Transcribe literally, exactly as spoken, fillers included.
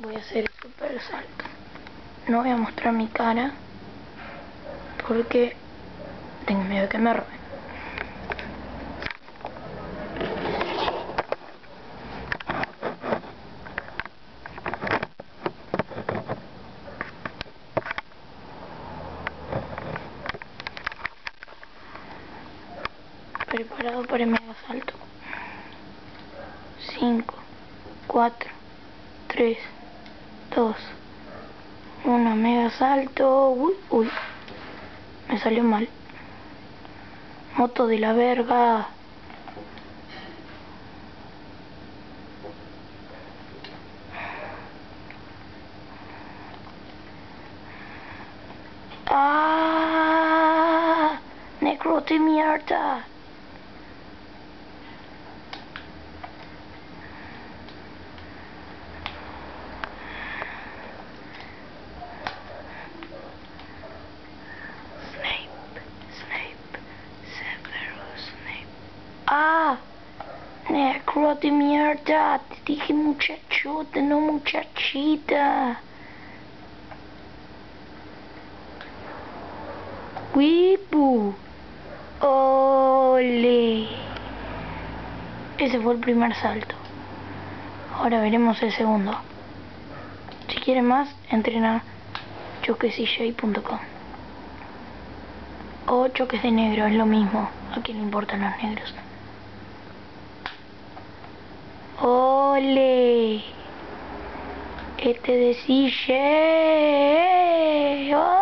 voy a hacer el super salto. No voy a mostrar mi cara porque tengo miedo de que me roben. Preparado para el mega salto. cinco, cuatro, tres, dos, uno, mega salto. Uy, uy, me salió mal. Moto de la verga. Ah, necro de mierda. Ah, necro de mierda. Te dije muchachota, no muchachita. Wipu. Ole. Ese fue el primer salto. Ahora veremos el segundo. Si quieren más, entren a choques d j punto com o Choques de Negro, es lo mismo. ¿A quién le importan los negros? ¡Ole! Este de C J. ¡Oh!